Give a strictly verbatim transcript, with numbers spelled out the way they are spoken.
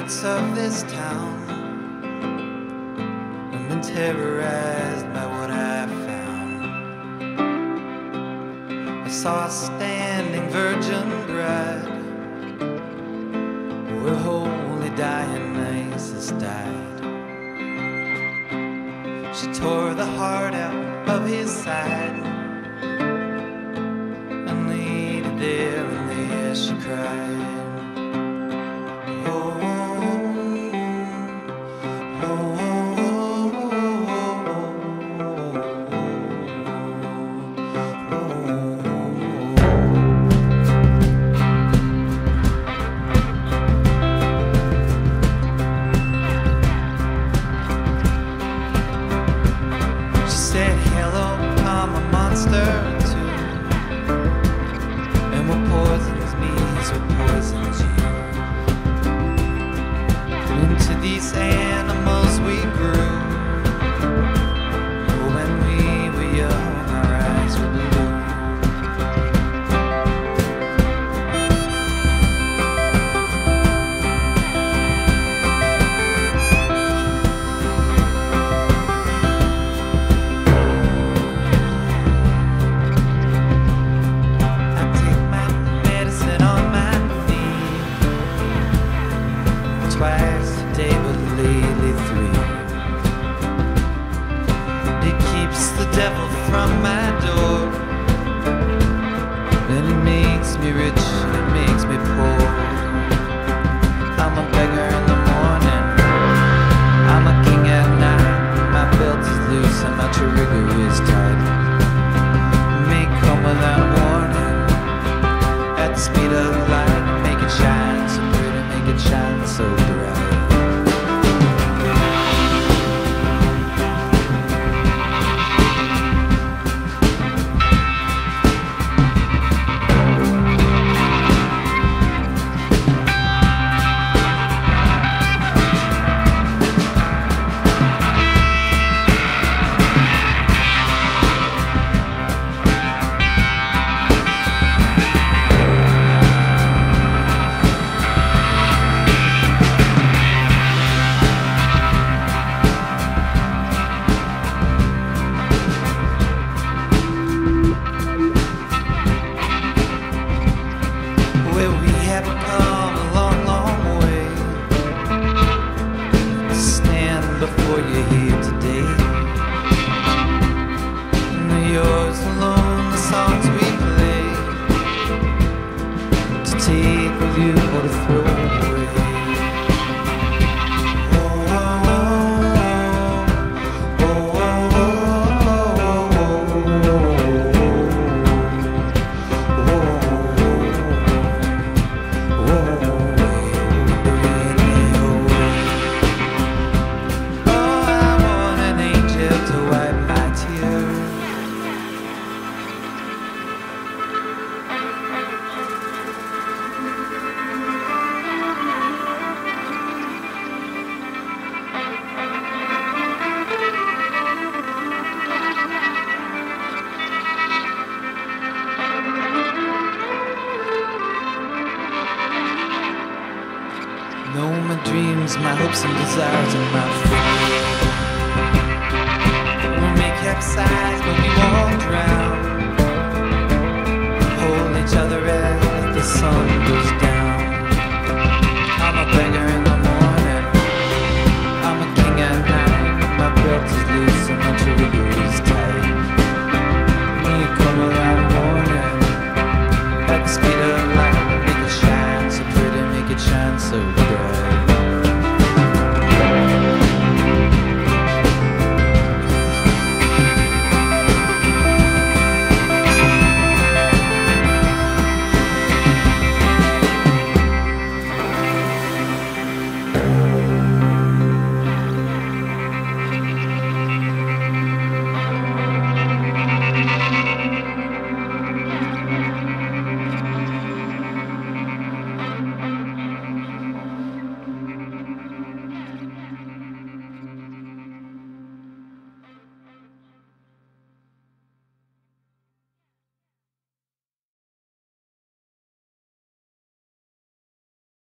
skirts of this town. I've been terrorized by what I found. I saw a standing virgin bride, where holy Dionysus died. She tore the heart out of his side, and laid it there, and there she cried. These animals we grew. When we were young, our eyes were blue. I take my medicine on my knee twice a day, but lately three. It keeps the devil from my door, and it makes me rich and it makes me poor. I'm a beggar in the morning, I'm a king at night. My belt is loose and my trigger is tight. May come without warning, at the speed of light. Make it shine so pretty, make it shine so bright. Well, we have come a long, long way to stand before you here today. And yours alone, the songs we play, to take with you or to throw away. Know my dreams, my hopes and desires, and my fears will make capsize.